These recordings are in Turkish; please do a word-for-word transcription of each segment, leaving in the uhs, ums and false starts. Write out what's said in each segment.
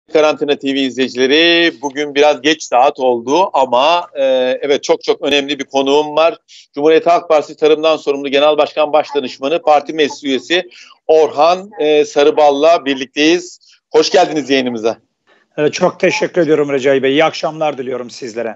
Karantina T V izleyicileri, bugün biraz geç saat oldu ama e, evet çok çok önemli bir konuğum var. Cumhuriyet Halk Partisi Tarımdan Sorumlu Genel Başkan Başdanışmanı, Parti Meclis Üyesi Orhan e, Sarıbal'la birlikteyiz. Hoş geldiniz yayınımıza. Evet, çok teşekkür ediyorum Recai Bey. İyi akşamlar diliyorum sizlere.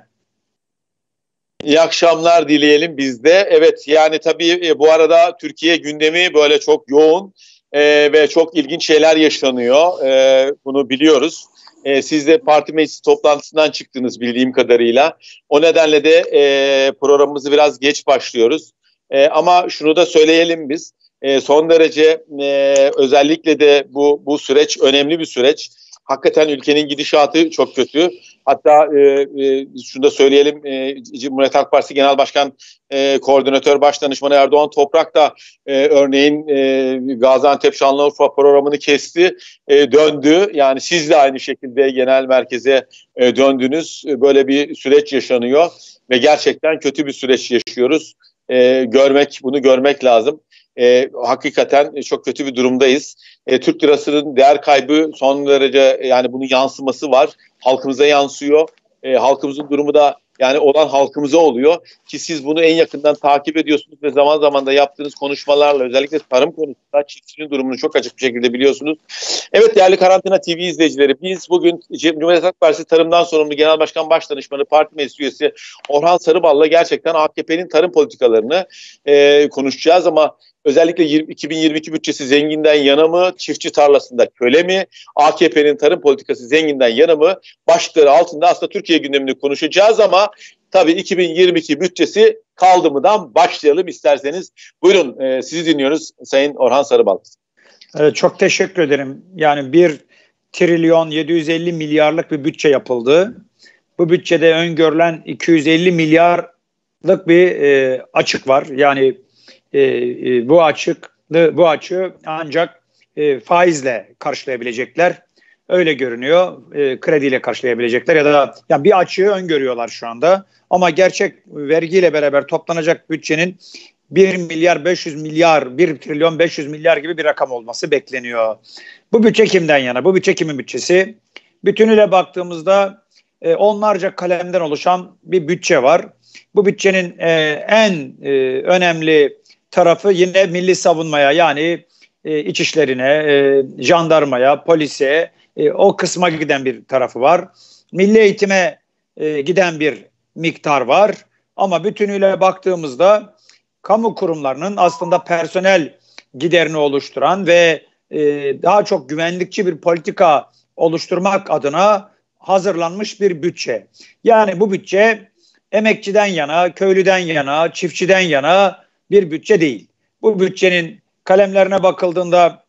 İyi akşamlar dileyelim biz de. Evet, yani tabii bu arada Türkiye gündemi böyle çok yoğun e, ve çok ilginç şeyler yaşanıyor. E, bunu biliyoruz. E, siz de parti meclisi toplantısından çıktınız bildiğim kadarıyla. O nedenle de e, programımızı biraz geç başlıyoruz. E, ama şunu da söyleyelim biz. E, son derece e, özellikle de bu bu süreç önemli bir süreç. Hakikaten ülkenin gidişatı çok kötü. Hatta e, e, şunu da söyleyelim, e, Cumhuriyet Halk Partisi Genel Başkan e, Koordinatör Başdanışmanı Erdoğan Toprak da e, örneğin e, Gaziantep Şanlıurfa programını kesti, e, döndü. Yani siz de aynı şekilde genel merkeze e, döndünüz. Böyle bir süreç yaşanıyor ve gerçekten kötü bir süreç yaşıyoruz. E, görmek, bunu görmek lazım. E, hakikaten çok kötü bir durumdayız. E, Türk lirasının değer kaybı son derece, yani bunun yansıması var. Halkımıza yansıyor. E, halkımızın durumu da yani olan halkımıza oluyor. Ki siz bunu en yakından takip ediyorsunuz ve zaman zaman da yaptığınız konuşmalarla özellikle tarım konusunda çiftçinin durumunu çok açık bir şekilde biliyorsunuz. Evet değerli Karantina T V izleyicileri, biz bugün Cumhuriyet Halk Partisi Tarımdan Sorumlu Genel Başkan Başdanışmanı, Parti Meclis Üyesi Orhan Sarıbal'la gerçekten A K P'nin tarım politikalarını e, konuşacağız ama özellikle iki bin yirmi iki bütçesi zenginden yana mı, çiftçi tarlasında köle mi, A K P'nin tarım politikası zenginden yana mı başlıkları altında aslında Türkiye gündemini konuşacağız ama tabii iki bin yirmi iki bütçesi kaldı mıdan başlayalım isterseniz. Buyurun, e, sizi dinliyoruz Sayın Orhan Sarıbal. Evet, çok teşekkür ederim. Yani bir trilyon yedi yüz elli milyarlık bir bütçe yapıldı. Bu bütçede öngörülen iki yüz elli milyarlık bir e, açık var. Yani e, e, bu açık bu açığı ancak e, faizle karşılayabilecekler. Öyle görünüyor. E, krediyle karşılayabilecekler ya da yani bir açığı öngörüyorlar şu anda. Ama gerçek vergiyle beraber toplanacak bütçenin bir milyar beş yüz milyar, bir trilyon beş yüz milyar gibi bir rakam olması bekleniyor. Bu bütçe kimden yana? Bu bütçe kimin bütçesi? Bütünüyle baktığımızda e, onlarca kalemden oluşan bir bütçe var. Bu bütçenin e, en e, önemli tarafı yine milli savunmaya, yani e, iç işlerine, e, jandarmaya, polise, e, o kısma giden bir tarafı var. Milli eğitime e, giden bir miktar var. Ama bütünüyle baktığımızda kamu kurumlarının aslında personel giderini oluşturan ve e, daha çok güvenlikçi bir politika oluşturmak adına hazırlanmış bir bütçe. Yani bu bütçe emekçiden yana, köylüden yana, çiftçiden yana bir bütçe değil. Bu bütçenin kalemlerine bakıldığında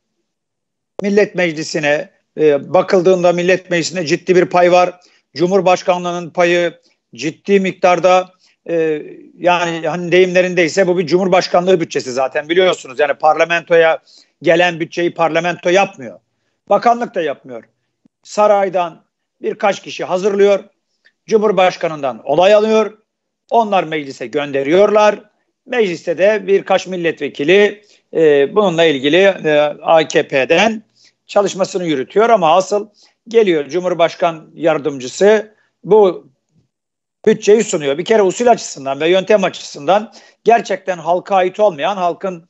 Millet Meclisi'ne e, bakıldığında Millet Meclisi'ne ciddi bir pay var. Cumhurbaşkanlığının payı ciddi miktarda, e, yani hani deyimlerindeyse bu bir Cumhurbaşkanlığı bütçesi zaten biliyorsunuz. Yani parlamentoya gelen bütçeyi parlamento yapmıyor. Bakanlık da yapmıyor. Saraydan birkaç kişi hazırlıyor. Cumhurbaşkanından onay alıyor. Onlar meclise gönderiyorlar. Mecliste de birkaç milletvekili e, bununla ilgili e, A K P'den çalışmasını yürütüyor ama asıl geliyor Cumhurbaşkan yardımcısı bu bütçeyi sunuyor. Bir kere usul açısından ve yöntem açısından gerçekten halka ait olmayan, halkın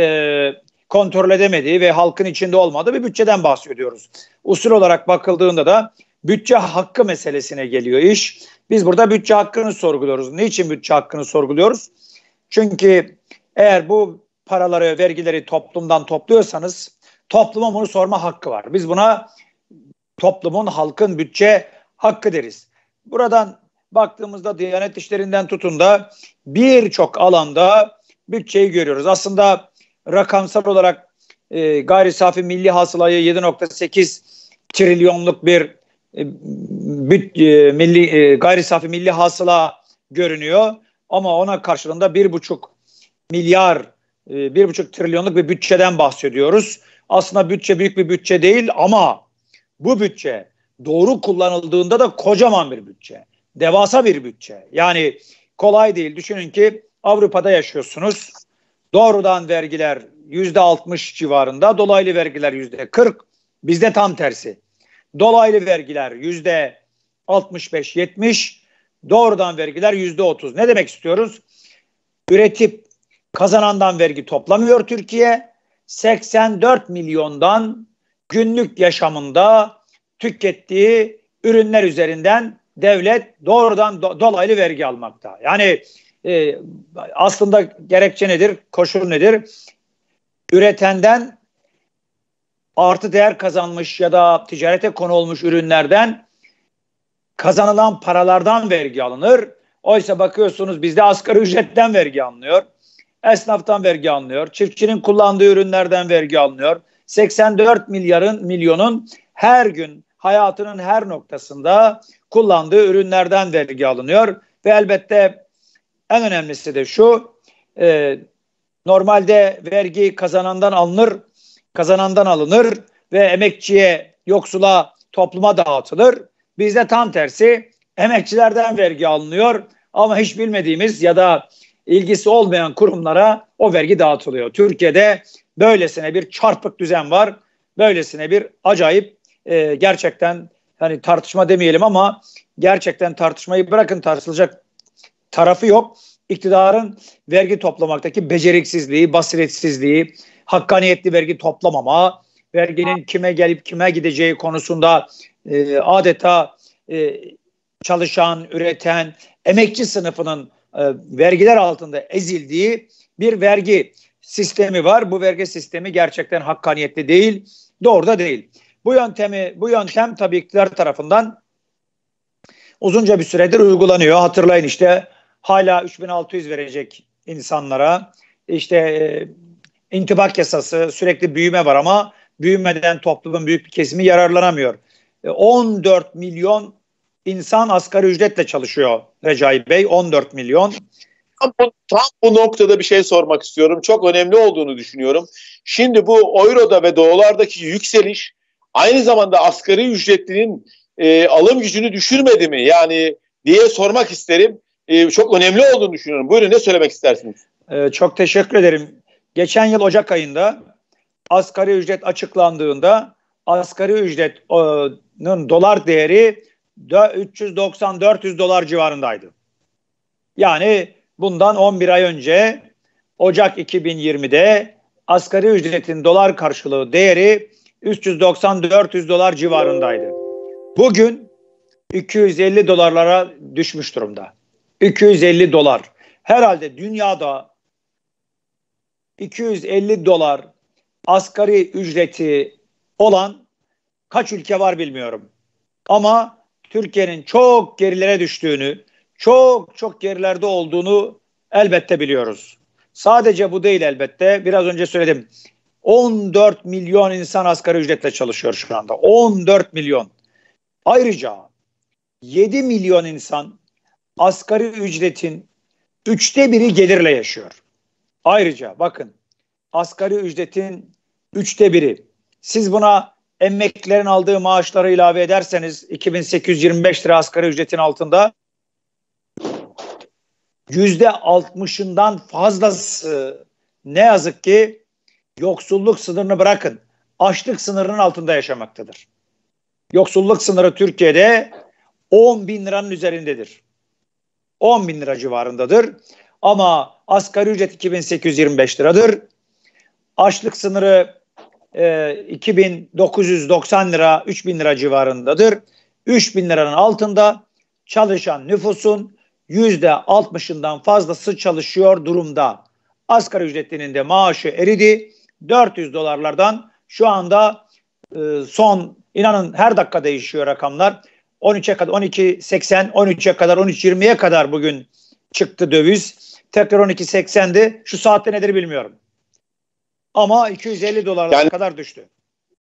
e, kontrol edemediği ve halkın içinde olmadığı bir bütçeden bahsediyoruz. Usul olarak bakıldığında da bütçe hakkı meselesine geliyor iş. Biz burada bütçe hakkını sorguluyoruz. Niçin bütçe hakkını sorguluyoruz? Çünkü eğer bu paraları, vergileri toplumdan topluyorsanız toplumun bunu sorma hakkı var. Biz buna toplumun, halkın bütçe hakkı deriz. Buradan baktığımızda Diyanet İşleri'nden tutun da birçok alanda bütçeyi görüyoruz. Aslında rakamsal olarak e, gayri safi milli hasılayı yedi nokta sekiz trilyonluk bir e, büt, e, milli e, gayri safi milli hasıla görünüyor. Ama ona karşılığında bir buçuk milyar, e, bir buçuk trilyonluk bir bütçeden bahsediyoruz. Aslında bütçe büyük bir bütçe değil ama bu bütçe doğru kullanıldığında da kocaman bir bütçe. Devasa bir bütçe. Yani kolay değil. Düşünün ki Avrupa'da yaşıyorsunuz. Doğrudan vergiler yüzde altmış civarında, dolaylı vergiler yüzde kırk. Bizde tam tersi. Dolaylı vergiler yüzde altmış beş yetmiş, doğrudan vergiler yüzde otuz. Ne demek istiyoruz? Üretip kazanandan vergi toplamıyor Türkiye. seksen dört milyondan günlük yaşamında tükettiği ürünler üzerinden devlet doğrudan do- dolaylı vergi almakta. Yani e, aslında gerekçe nedir? Koşul nedir? Üretenden artı değer kazanmış ya da ticarete konu olmuş ürünlerden kazanılan paralardan vergi alınır. Oysa bakıyorsunuz bizde asgari ücretten vergi alınıyor. Esnaftan vergi alınıyor. Çiftçinin kullandığı ürünlerden vergi alınıyor. seksen dört milyarın milyonun her gün hayatının her noktasında kullandığı ürünlerden vergi alınıyor. Ve elbette en önemlisi de şu, e, normalde vergi kazanandan alınır, kazanandan alınır ve emekçiye, yoksula, topluma dağıtılır. Bizde tam tersi, emekçilerden vergi alınıyor ama hiç bilmediğimiz ya da ilgisi olmayan kurumlara o vergi dağıtılıyor. Türkiye'de böylesine bir çarpık düzen var. Böylesine bir acayip, e, gerçekten hani tartışma demeyelim ama gerçekten tartışmayı bırakın, tartışılacak tarafı yok. İktidarın vergi toplamaktaki beceriksizliği, basiretsizliği, hakkaniyetli vergi toplamama, verginin kime gelip kime gideceği konusunda e, adeta e, çalışan, üreten, emekçi sınıfının e, vergiler altında ezildiği bir vergi sistemi var. Bu vergi sistemi gerçekten hakkaniyetli değil, doğru da değil. Bu yöntemi, bu yöntem tabii iktidar tarafından uzunca bir süredir uygulanıyor. Hatırlayın işte hala üç bin altı yüz verecek insanlara. İşte e, intibak yasası, sürekli büyüme var ama büyümeden toplumun büyük bir kesimi yararlanamıyor. E, on dört milyon insan asgari ücretle çalışıyor Recai Bey. on dört milyon. Tam bu, tam bu noktada bir şey sormak istiyorum. Çok önemli olduğunu düşünüyorum. Şimdi bu Euro'da ve dolardaki yükseliş aynı zamanda asgari ücretlinin e, alım gücünü düşürmedi mi? Yani diye sormak isterim. E, çok önemli olduğunu düşünüyorum. Buyurun, ne söylemek istersiniz? E, çok teşekkür ederim. Geçen yıl Ocak ayında asgari ücret açıklandığında asgari ücretin dolar değeri üç yüz doksan dört yüz dolar civarındaydı. Yani bundan on bir ay önce Ocak iki bin yirmide asgari ücretin dolar karşılığı değeri üç yüz doksan dört yüz dolar civarındaydı. Bugün iki yüz elli dolarlara düşmüş durumda. iki yüz elli dolar. Herhalde dünyada iki yüz elli dolar asgari ücreti olan kaç ülke var bilmiyorum. Ama Türkiye'nin çok gerilere düştüğünü, çok çok gerilerde olduğunu elbette biliyoruz. Sadece bu değil elbette. Biraz önce söyledim. on dört milyon insan asgari ücretle çalışıyor şu anda. on dört milyon. Ayrıca yedi milyon insan asgari ücretin üçte biri gelirle yaşıyor. Ayrıca bakın, asgari ücretin üçte biri. Siz buna emeklilerin aldığı maaşları ilave ederseniz iki bin sekiz yüz yirmi beş lira asgari ücretin altında yüzde altmışından fazlası ne yazık ki yoksulluk sınırını bırakın, açlık sınırının altında yaşamaktadır. Yoksulluk sınırı Türkiye'de on bin liranın üzerindedir. on bin lira civarındadır. Ama asgari ücret iki bin sekiz yüz yirmi beş liradır. Açlık sınırı e, iki bin dokuz yüz doksan lira, üç bin lira civarındadır. üç bin liranın altında çalışan nüfusun yüzde altmışından fazlası çalışıyor durumda. Asgari ücretlinin de maaşı eridi. dört yüz dolarlardan şu anda e, son, inanın her dakika değişiyor rakamlar. on üçe kadar, on iki seksen, on üçe kadar, on üç yirmiye kadar bugün çıktı döviz. Tekrar on iki seksendi. Şu saatte nedir bilmiyorum. Ama iki yüz elli dolarlara yani, kadar düştü.